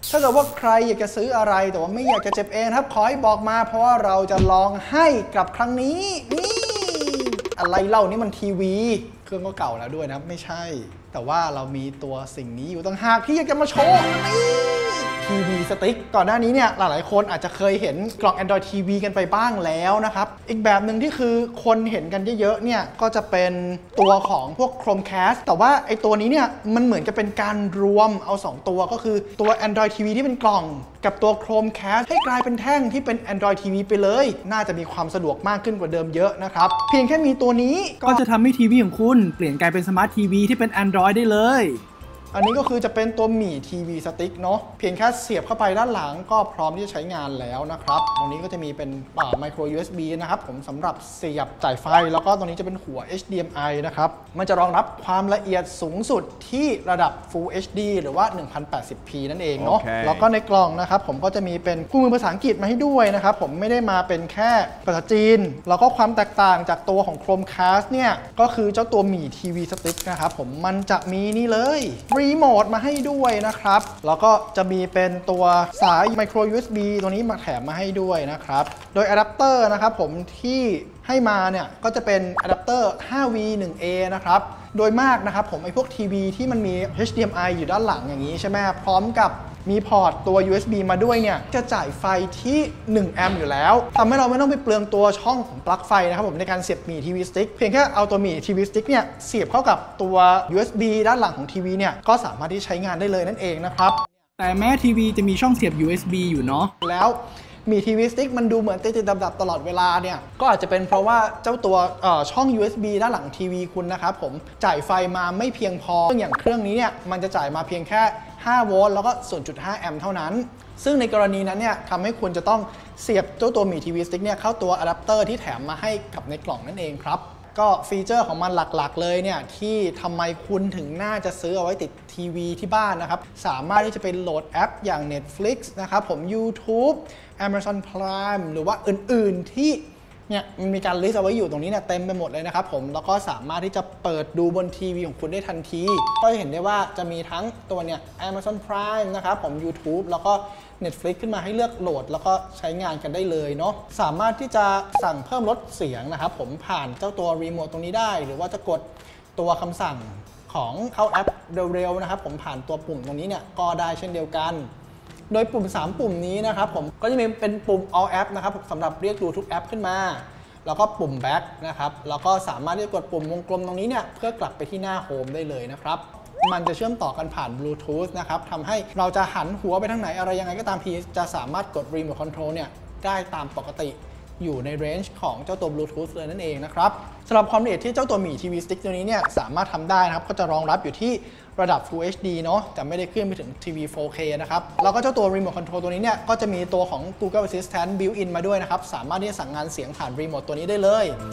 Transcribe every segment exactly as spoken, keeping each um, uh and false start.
ถ้าเกิดว่าใครอยากจะซื้ออะไรแต่ว่าไม่อยากจะเจ็บเองครับขอให้บอกมาเพราะว่าเราจะลองให้กับครั้งนี้นี่อะไรเล่านี่มันทีวีเครื่องก็เก่าแล้วด้วยนะครับไม่ใช่แต่ว่าเรามีตัวสิ่งนี้อยู่ต่างหากที่อยากจะมาโชว์นี่ทีวีสติ๊กก่อนหน้านี้เนี่ยหลายๆคนอาจจะเคยเห็นกล่อง Android ที วี กันไปบ้างแล้วนะครับอีกแบบหนึ่งที่คือคนเห็นกันเยอะๆเนี่ยก็จะเป็นตัวของพวก Chromecast แต่ว่าไอตัวนี้เนี่ยมันเหมือนจะเป็นการรวมเอาสองตัวก็คือตัว Android ที วี ที่เป็นกล่องกับตัว Chromecast ให้กลายเป็นแท่งที่เป็น Android ที วี ไปเลยน่าจะมีความสะดวกมากขึ้นกว่าเดิมเยอะนะครับเพียงแค่มีตัวนี้ก็จะทำให้ทีวีของคุณเปลี่ยนกลายเป็นสมาร์ททีวีที่เป็น Android ได้เลยอันนี้ก็คือจะเป็นตัวหมี่ทีวีสติ๊กเนาะเพียงแค่เสียบเข้าไปด้านหลังก็พร้อมที่จะใช้งานแล้วนะครับตรงนี้ก็จะมีเป็นไมโคร ยู เอส บี นะครับผมสำหรับเสียบจ่ายไฟแล้วก็ตรงนี้จะเป็นหัว เอช ดี เอ็ม ไอ นะครับมันจะรองรับความละเอียดสูงสุดที่ระดับ Full เอช ดี หรือว่า หนึ่งพันแปดสิบพี นั่นเองเนาะ okay. แล้วก็ในกล่องนะครับผมก็จะมีเป็นคู่มือภาษาอังกฤษมาให้ด้วยนะครับผมไม่ได้มาเป็นแค่ภาษาจีนแล้วก็ความแตกต่างจากตัวของ Chromecast เนี่ยก็คือเจ้าตัวหมี่ทีวีสติ๊กนะครับผมมันจะมีนี่เลยรีโมทมาให้ด้วยนะครับแล้วก็จะมีเป็นตัวสาย Micro ยู เอส บี ตัวนี้มาแถมมาให้ด้วยนะครับโดยอะแดปเตอร์นะครับผมที่ให้มาเนี่ยก็จะเป็นอะแดปเตอร์ ไฟว์ วี วัน เอ นะครับโดยมากนะครับผมไอ้พวกทีวีที่มันมี เอช ดี เอ็ม ไอ อยู่ด้านหลังอย่างนี้ใช่ไหมพร้อมกับมีพอร์ตตัว ยู เอส บี มาด้วยเนี่ยจะจ่ายไฟที่หนึ่งแอมป์อยู่แล้วทำให้เราไม่ต้องไปเปลืองตัวช่องของปลั๊กไฟนะครับผมในการเสียบหมี่ทีวีสติ๊กเพียงแค่เอาตัวหมี่ทีวีสติ๊กเนี่ยเสียบเข้ากับตัว ยู เอส บี ด้านหลังของทีวีเนี่ยก็สามารถที่ใช้งานได้เลยนั่นเองนะครับแต่แม้ทีวีจะมีช่องเสียบ ยู เอส บี อยู่เนาะแล้วมีทีวีสติ๊กมันดูเหมือนติดๆดับๆตลอดเวลาเนี่ยก็อาจจะเป็นเพราะว่าเจ้าตัวช่อง ยู เอส บี ด้านหลังทีวีคุณนะครับผมจ่ายไฟมาไม่เพียงพออย่างเครื่องนี้เนี่ยมันจะจ่ายมาเพียงแค่ห้าโวลต์แล้วก็ ศูนย์จุดห้า แอมป์เท่านั้นซึ่งในกรณีนั้นเนี่ยทำให้คุณจะต้องเสียบเจ้าตัวหมี่ทีวีสติ๊กเนี่ยเข้าตัวอะแดปเตอร์ที่แถมมาให้กับในกล่องนั่นเองครับก็ฟีเจอร์ของมันหลักๆเลยเนี่ยที่ทำไมคุณถึงน่าจะซื้อเอาไว้ติดทีวีที่บ้านนะครับสามารถที่จะไปโหลดแอปอย่าง Netflix นะครับผม YouTube Amazon Prime หรือว่าอื่นๆที่เนี่ยมันมีการลิสต์เอาไว้อยู่ตรงนี้เนี่ยเต็มไปหมดเลยนะครับผมแล้วก็สามารถที่จะเปิดดูบนทีวีของคุณได้ทันทีก็จะเห็นได้ว่าจะมีทั้งตัวเนี่ย Amazon Prime นะครับผม YouTube แล้วก็ Netflix ขึ้นมาให้เลือกโหลดแล้วก็ใช้งานกันได้เลยเนาะสามารถที่จะสั่งเพิ่มลดเสียงนะครับผมผ่านเจ้าตัวรีโมทตรงนี้ได้หรือว่าจะกดตัวคำสั่งของเข้าแอปเร็วๆนะครับผมผ่านตัวปุ่มตรงนี้เนี่ยก็ได้เช่นเดียวกันโดยปุ่มสามปุ่มนี้นะครับผมก็จะมีเป็นปุ่ม all app นะครับสำหรับเรียกดูทุกแอปขึ้นมาแล้วก็ปุ่ม back นะครับแล้วก็สามารถที่จะกดปุ่มวงกลมตรงนี้เนี่ยเพื่อกลับไปที่หน้าโฮมได้เลยนะครับมันจะเชื่อมต่อกันผ่านบลูทูธนะครับทำให้เราจะหันหัวไปทางไหนอะไรยังไงก็ตามทีจะสามารถกด remote control เนี่ยได้ตามปกติอยู่ในเรนจ์ของเจ้าตัว Bluetooth เลยนั่นเองนะครับสำหรับความละเอียดที่เจ้าตัวหมี่ ที วี Stick ตัวนี้เนี่ยสามารถทำได้นะครับก็จะรองรับอยู่ที่ระดับ Full เอช ดี เนาะแต่ไม่ได้ขึ้นไปถึงทีวี โฟร์เค นะครับแล้วก็เจ้าตัว Remote Control ตัวนี้เนี่ยก็จะมีตัวของ Google Assistant built-in มาด้วยนะครับสามารถที่จะสั่งงานเสียงผ่านรีโมทตัวนี้ได้เลย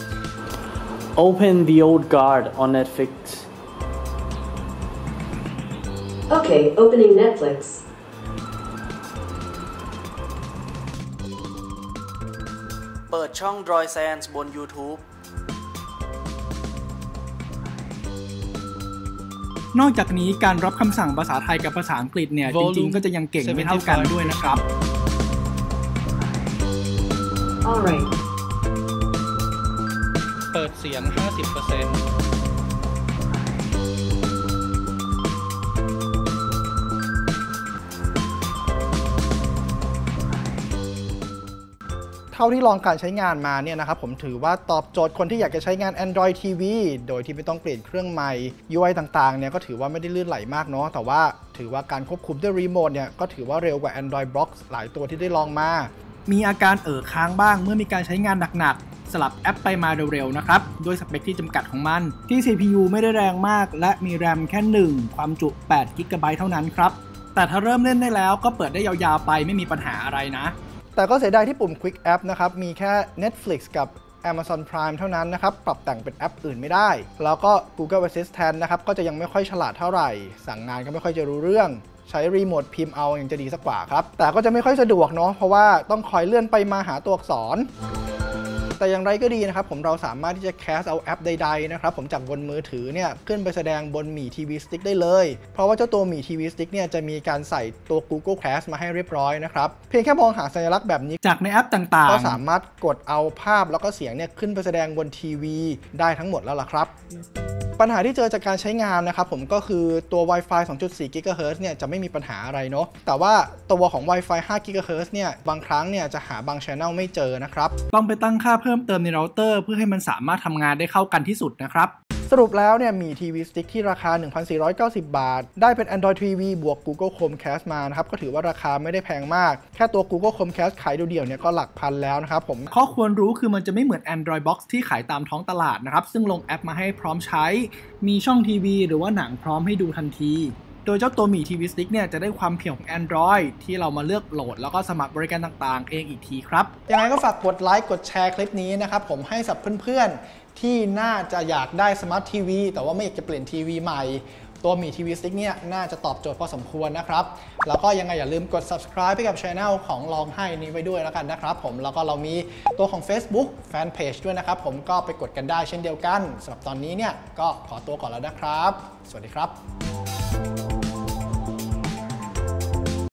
Open the old guard on Netflix Okay, opening Netflix เปิดช่อง Droid Sans บน YouTube นอกจากนี้การรับคำสั่งภาษาไทยกับภาษาอังกฤษเนี่ยจริงๆก็จะยังเก่งไม่เท่ากันด้วยนะครับ Alright เปิดเสียง ห้าสิบเปอร์เซ็นต์เท่าที่ลองการใช้งานมาเนี่ยนะครับผมถือว่าตอบโจทย์คนที่อยากจะใช้งาน Android ที วี โดยที่ไม่ต้องเปลี่ยนเครื่องใหม่ ยู ไอ ต่างๆเนี่ยก็ถือว่าไม่ได้ลื่นไหลมากเนาะแต่ว่าถือว่าการควบคุมด้วยรีโมทเนี่ยก็ถือว่าเร็วกว่า Android Box หลายตัวที่ได้ลองมามีอาการเอ่อค้างบ้างเมื่อมีการใช้งานหนักๆสลับแอปไปมาเร็วๆนะครับด้วยสเปคที่จำกัดของมันที่ ซี พี ยู ไม่ได้แรงมากและมี แรม แค่หนึ่งความจุแปดกิกะไบต์เท่านั้นครับแต่ถ้าเริ่มเล่นได้แล้วก็เปิดได้ยาวๆไปไม่มีปัญหาอะไรนะแต่ก็เสียดายที่ปุ่ม Quick App นะครับมีแค่ Netflix กับ Amazon Prime เท่านั้นนะครับปรับแต่งเป็นแอปอื่นไม่ได้แล้วก็ Google Assistant นะครับก็จะยังไม่ค่อยฉลาดเท่าไหร่สั่งงานก็ไม่ค่อยจะรู้เรื่องใช้รีโมทพิมพ์เอายังจะดีสักกว่าครับแต่ก็จะไม่ค่อยสะดวกเนาะเพราะว่าต้องคอยเลื่อนไปมาหาตัวอักษรแต่อย่างไรก็ดีนะครับผมเราสามารถที่จะแคสเอาแอปใดๆนะครับผมจากบนมือถือเนี่ยขึ้นไปแสดงบนหมี่ ที วี Stick ได้เลยเพราะว่าเจ้าตัวหมี่ ที วี Stick เนี่ยจะมีการใส่ตัว Google Cast มาให้เรียบร้อยนะครับเพียงแค่มองหาสัญลักษณ์แบบนี้จากในแอปต่างๆก็สามารถกดเอาภาพแล้วก็เสียงเนี่ยขึ้นไปแสดงบนทีวีได้ทั้งหมดแล้วล่ะครับปัญหาที่เจอจากการใช้งานนะครับผมก็คือตัว Wi-Fi สองจุดสี่ กิกะเฮิรตซ์เนี่ยจะไม่มีปัญหาอะไรเนาะแต่ว่าตัวของ Wi-Fi ห้า กิกะเฮิรตซ์เนี่ยบางครั้งเนี่ยจะหาบาง channel ไม่เจอนะครับต้องไปตั้งค่าเพิ่มเติมในเราเตอร์เพื่อให้มันสามารถทำงานได้เข้ากันที่สุดนะครับสรุปแล้วเนี่ยมี ที วี Stick ที่ราคา หนึ่งพันสี่ร้อยเก้าสิบ บาทได้เป็น Android ที วี บวก Google Chromecast มานะครับก็ถือว่าราคาไม่ได้แพงมากแค่ตัว Google Chromecast ขายเดี่ยวๆเนี่ยก็หลักพันแล้วนะครับผมข้อควรรู้คือมันจะไม่เหมือน Android Box ที่ขายตามท้องตลาดนะครับซึ่งลงแอปมาให้พร้อมใช้มีช่องทีวีหรือว่าหนังพร้อมให้ดูทันทีโดยเจ้าตัวหมี่ ที วี Stick เนี่ยจะได้ความเพียงของ Android ที่เรามาเลือกโหลดแล้วก็สมัครบริการต่างๆเองอีกทีครับยังไงก็ฝากกดไลค์กดแชร์คลิปนี้นะครับผมให้สับเพื่อนๆที่น่าจะอยากได้สมาร์ททีวีแต่ว่าไม่อยากจะเปลี่ยนทีวีใหม่ตัวหมี่ ที วี Stick เนี่ยน่าจะตอบโจทย์พอสมควรนะครับแล้วก็ยังไงอย่าลืมกด Subscribe ให้กับ Channel ของลองให้นี้ไว้ด้วยแล้วกันนะครับผมแล้วก็เรามีตัวของ Facebook Fanpage ด้วยนะครับผมก็ไปกดกันได้เช่นเดียวกันสำหรับตอนนี้เนี่ยก็ขอตัวก่อนแล้วนะครับสวัสดีครับ